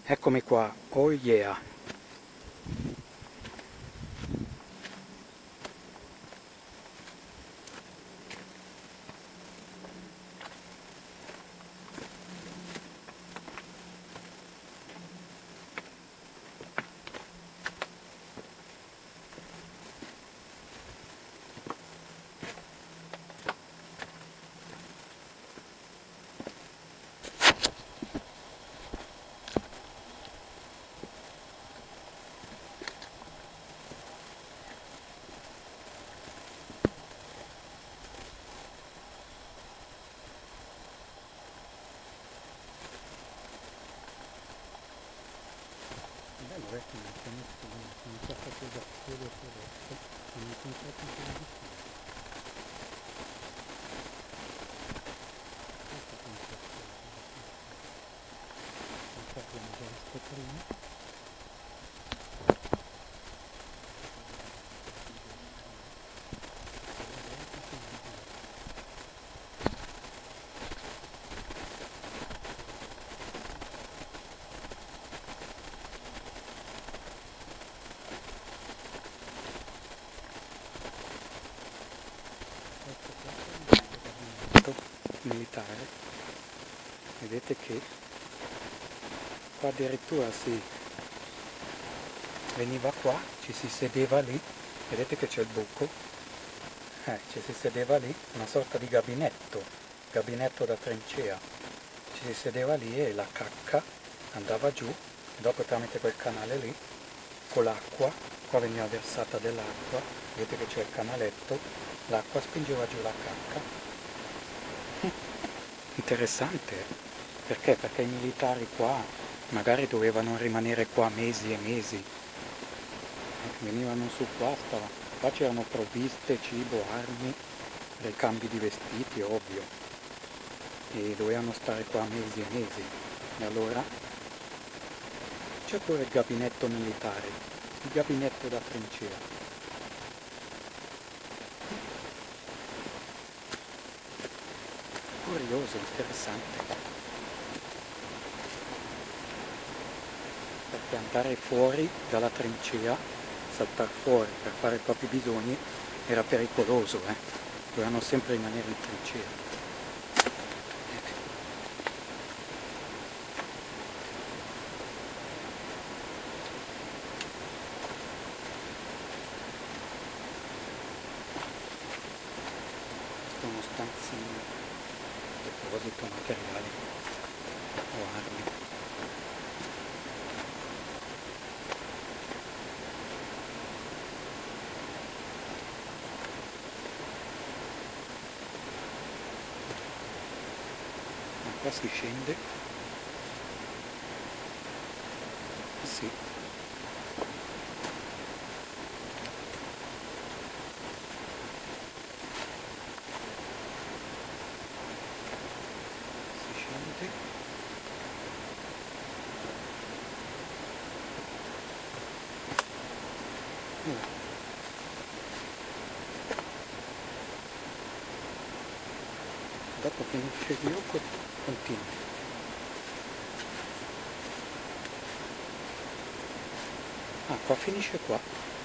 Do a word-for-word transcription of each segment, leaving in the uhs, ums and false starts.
Eccomi qua, oh yeah! Bello è che non c'è nessuno, sono passato da solo adesso, sono incontrato in televisione. Questo è un po' non so come già visto prima. Militare, vedete che qua addirittura si veniva qua, ci si sedeva lì, vedete che c'è il buco, eh, ci si sedeva lì, una sorta di gabinetto, gabinetto da trincea, ci si sedeva lì e la cacca andava giù e dopo tramite quel canale lì, con l'acqua, qua veniva versata dell'acqua, vedete che c'è il canaletto, l'acqua spingeva giù la cacca. Interessante, perché? Perché i militari qua magari dovevano rimanere qua mesi e mesi, venivano su qua, stava, qua c'erano provviste, cibo, armi, ricambi di vestiti, ovvio, e dovevano stare qua mesi e mesi, e allora c'è pure il gabinetto militare, il gabinetto da trincea. Curioso, interessante, perché andare fuori dalla trincea, saltare fuori per fare i propri bisogni era pericoloso, eh? Dovevano sempre rimanere in trincea. Uno stanzino, deposito materiali o armi. Qua si scende, sì, si scende, oh. Dopo finisce il gioco, continua. Ah, qua finisce qua.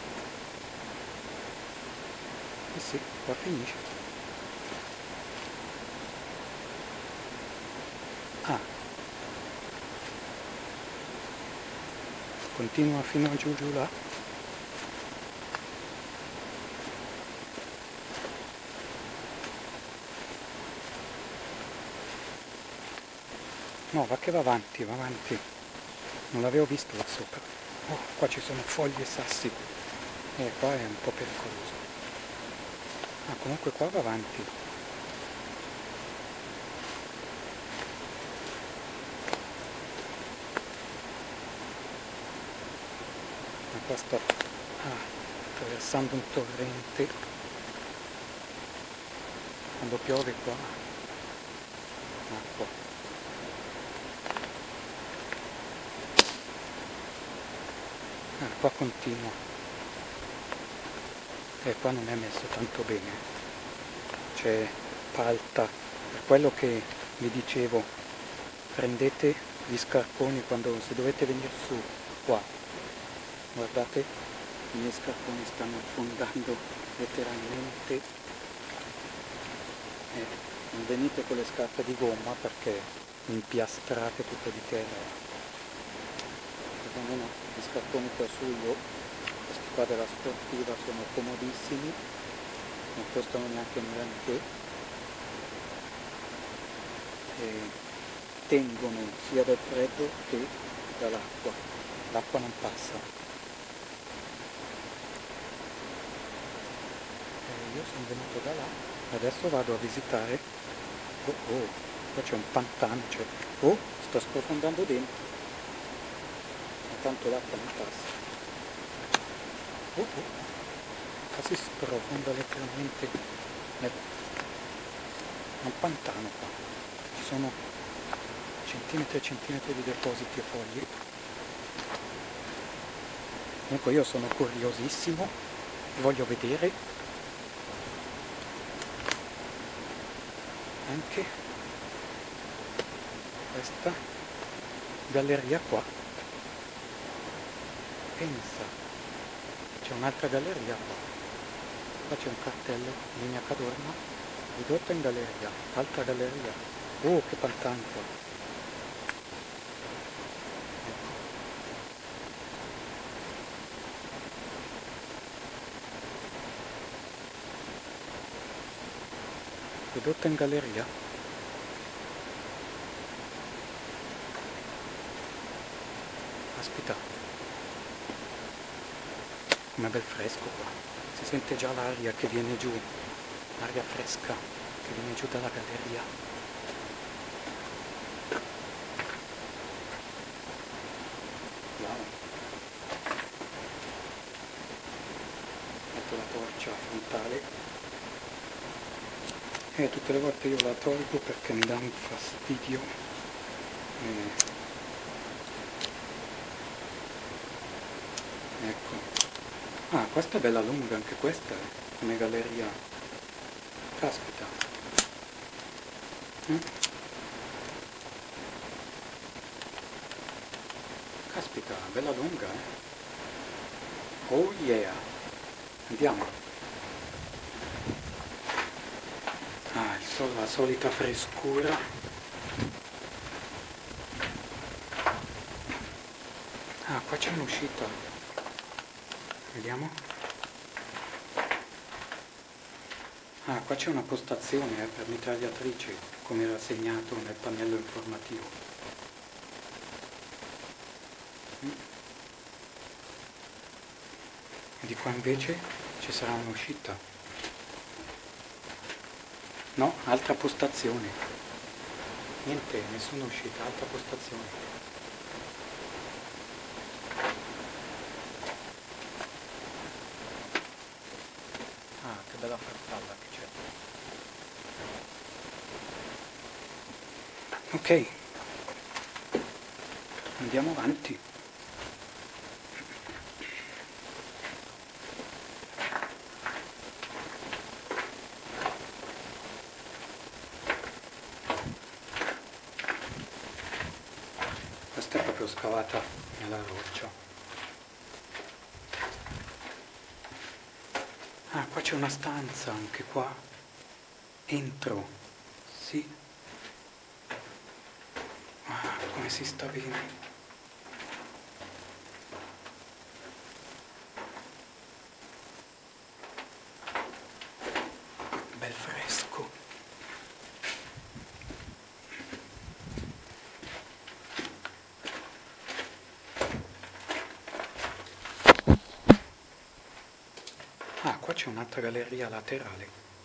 Eh sì, qua finisce. Ah. Continua fino a giù giù là. No, va che va avanti, va avanti. Non l'avevo visto là sopra. Oh, qua ci sono foglie e sassi. E qua è un po' pericoloso. Ah, comunque qua va avanti. Ma qua sto ah, attraversando un torrente. Quando piove qua, acqua. Ah, qua continua. E qua non è messo tanto bene. C'è palta. Per quello che vi dicevo, prendete gli scarponi quando, se dovete venire su qua, guardate, i miei scarponi stanno affondando letteralmente, e non venite con le scarpe di gomma perché impiastrate tutto di terra. Almeno gli scarponi che ho su io, questi qua della sportiva, sono comodissimi, non costano neanche un granché e tengono sia dal freddo che dall'acqua, l'acqua non passa. E io sono venuto da là, adesso vado a visitare, oh oh, qua c'è un pantano, cioè, oh, sto sprofondando dentro, ma tanto l'acqua non passa. Oh oh, qua si sprofonda letteralmente, ecco, è un pantano qua, ci sono centimetri e centimetri di depositi e foglie. Comunque io sono curiosissimo, voglio vedere anche questa galleria qua. Pensa, c'è un'altra galleria qua, qua c'è un cartello, linea Cadorna, ridotta in galleria, altra galleria. Oh, che pantano qua! Ridotta in galleria. Aspetta, com'è bel fresco qua, si sente già l'aria che viene giù, l'aria fresca che viene giù dalla galleria. Wow. Metto la torcia frontale e tutte le volte io la tolgo perché mi dà un fastidio. Eh. Ecco. Ah, questa è bella lunga, anche questa è come galleria. Caspita. Mm? Caspita, bella lunga, eh. Oh yeah. Andiamo. Ah, il sol- la solita frescura. Ah, qua c'è un'uscita. Vediamo. Ah, qua c'è una postazione eh, per mitragliatrice, come era segnato nel pannello informativo. Mm. E di qua invece ci sarà un'uscita. No, altra postazione. Niente, nessuna uscita, altra postazione. Ah, che bella farfalla che c'è. Ok, andiamo avanti. Questa è proprio scavata nella roccia. Ah, qua c'è una stanza anche qua. Entro. Sì. Ah, come si sta bene. Bel fresco. Ah, qua c'è un'altra galleria laterale.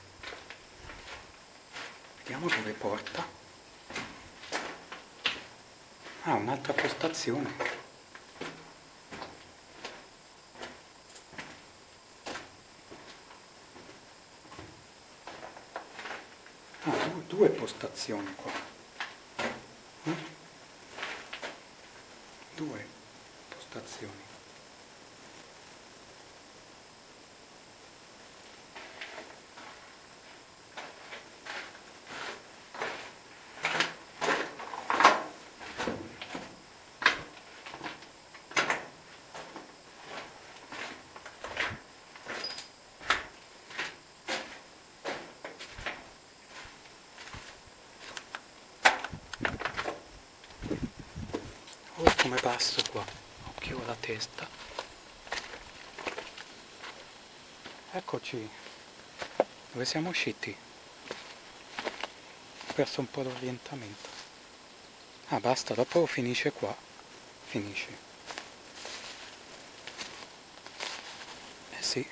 Vediamo dove porta. Ah, un'altra postazione. Ah, due, due postazioni qua. Mm? Due postazioni. Oh, come basso qua, occhio alla testa. Eccoci, dove siamo usciti? Ho perso un po' l'orientamento. Ah, basta, dopo finisce qua, finisce. Eh sì.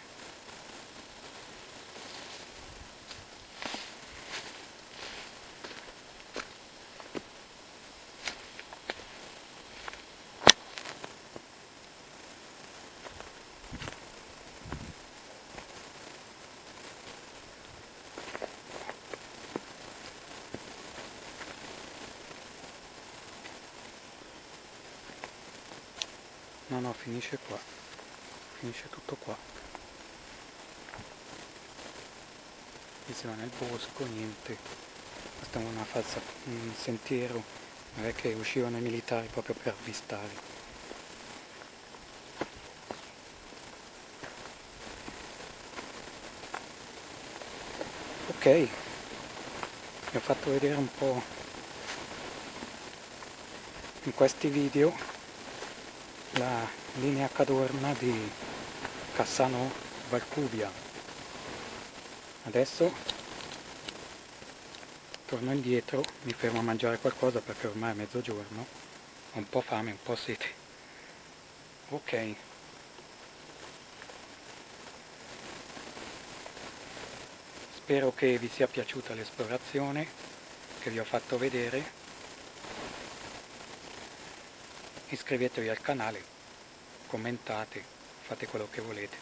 No, no, finisce qua, finisce tutto qua. Qui si va nel bosco, niente. Questa è una falsa, un sentiero, non è che uscivano i militari proprio per avvistare. Ok, vi ho fatto vedere un po' in questi video la linea Cadorna di Cassano Valcubia. Adesso torno indietro, mi fermo a mangiare qualcosa perché ormai è mezzogiorno, ho un po' fame, un po' sete. Ok, spero che vi sia piaciuta l'esplorazione che vi ho fatto vedere. Iscrivetevi al canale, commentate, fate quello che volete.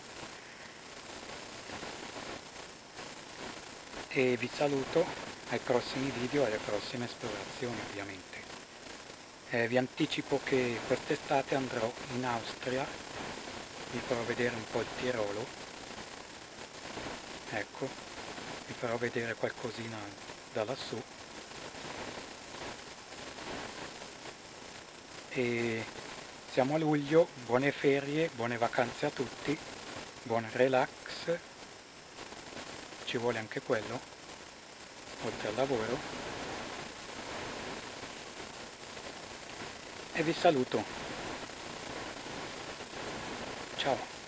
E vi saluto ai prossimi video e alle prossime esplorazioni, ovviamente. Eh, vi anticipo che quest'estate andrò in Austria, vi farò vedere un po' il Tirolo, ecco, vi farò vedere qualcosina da lassù. E siamo a luglio, buone ferie, buone vacanze a tutti, buon relax, ci vuole anche quello, oltre al lavoro. E vi saluto. Ciao.